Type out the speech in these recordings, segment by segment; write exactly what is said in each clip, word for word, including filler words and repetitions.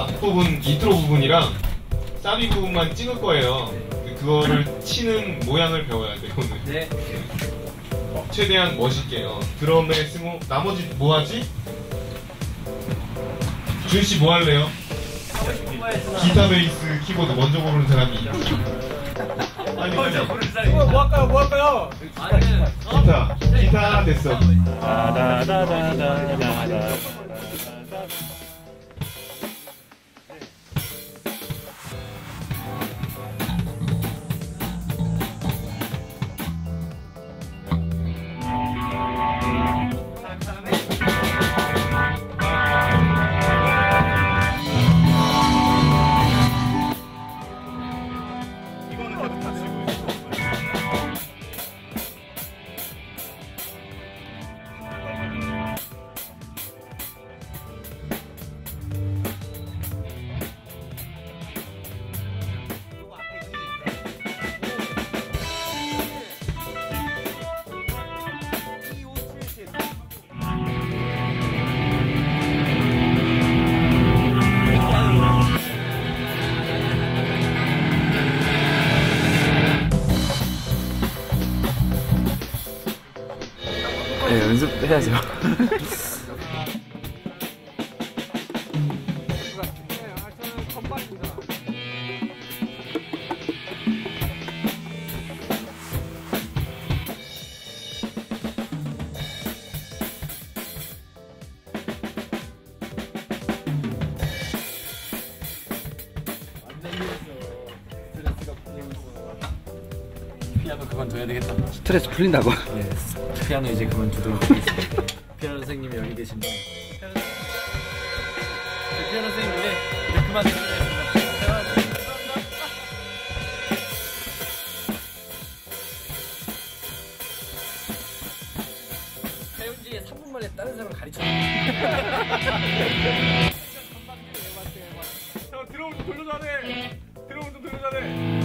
앞부분, 인트로 부분이랑 사비 부분만 찍을 거예요. 그거를 치는 모양을 배워야 돼요, 오늘. 네. 최대한 멋있게. 어. 드럼에 승호, 나머지 뭐 하지? 준씨 뭐 할래요? 기타, 베이스, 키보드 먼저 고르는 사람이. 아니, 먼저 고르는 사람이. 뭐 할까요? 뭐 할까요? 기타, 기타 됐어. 네, 연습해야죠. 피아노 그만둬야 되겠다. 스트레스 풀린다고? 네, 피아노 이제 그만두도록 하겠습니다. 피아노 선생님이 여기 계신데 피아노, 피아노 선생님 노래 이제 그만 듣겠습니다. 배운 지에 삼 분 만에 다른 사람 가르쳐. 형 드럼 좀 돌려줘야 돼. 드럼 좀 돌려줘야 돼.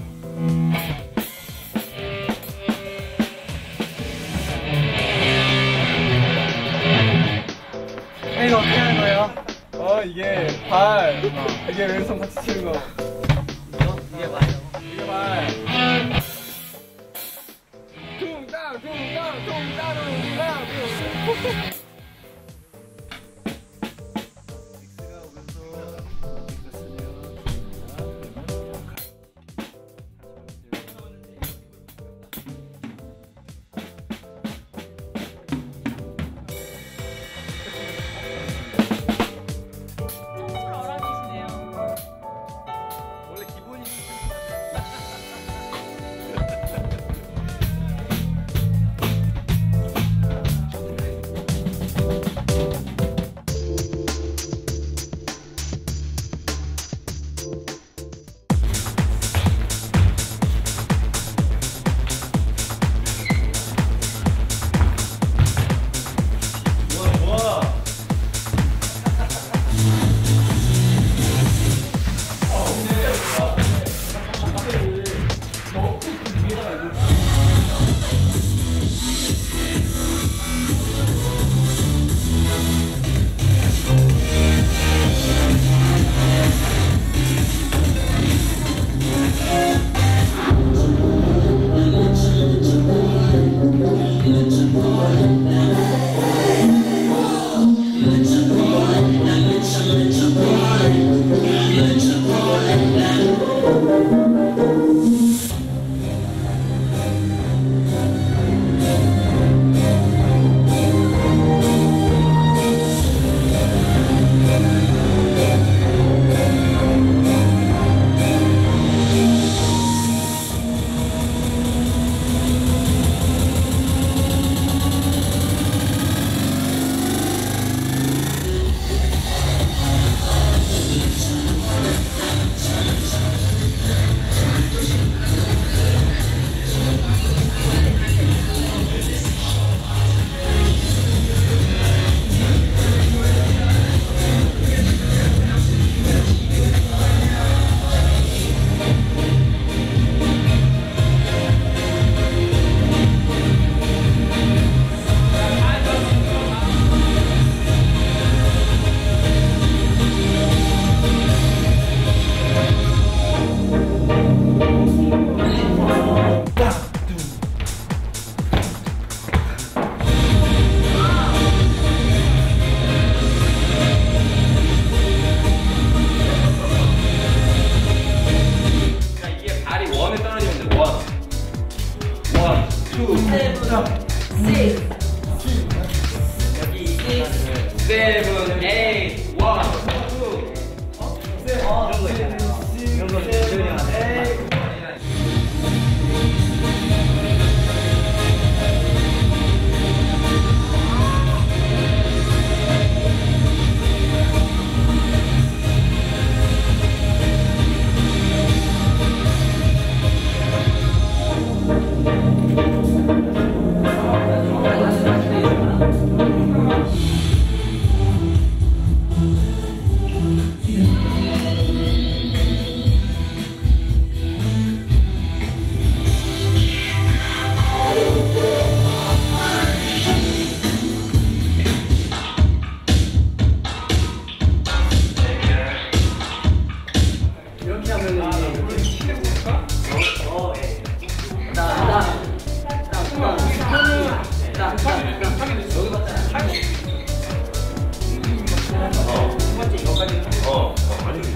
이거 어떻게 하는 거예요? 어 이게 발 이게 왼손 같이 치는 거. 이거 이게 봐요. 이게 발. 퉁땅 퉁땅 퉁땅 퉁땅.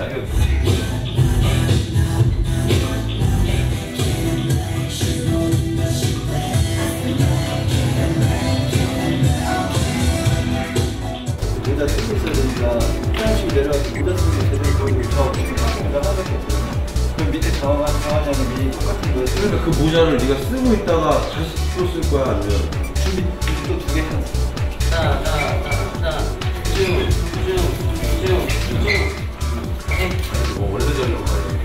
자격. 모자 쓰고 있어야 되니까 하나씩 내려와서 모자 쓰고 제대로 보이고 저 모자 하나밖에 없어요. 그럼 밑에 자화, 자화장이 똑같은 거예요. 그러니까 그 모자를 네가 쓰고 있다가 다시 풀어 쓸 거야 아니면 준비 또두 개 하나. 하나, 하나, 하나, 쭉, 쭉, 쭉, 쭉. 뭐 원래대로 가야 돼.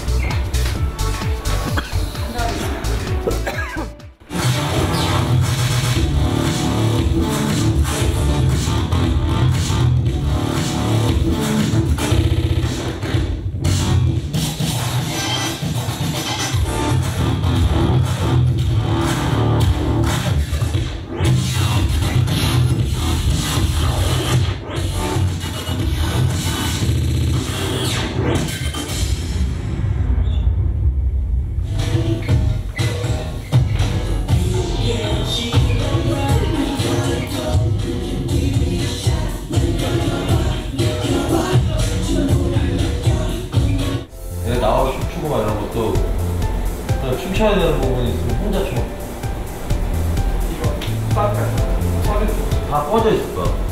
내가 나와서 춤추고 막 이런 것도 그냥 춤춰야 되는 부분이 있으면 혼자 춰. 다 꺼져 있을 거야.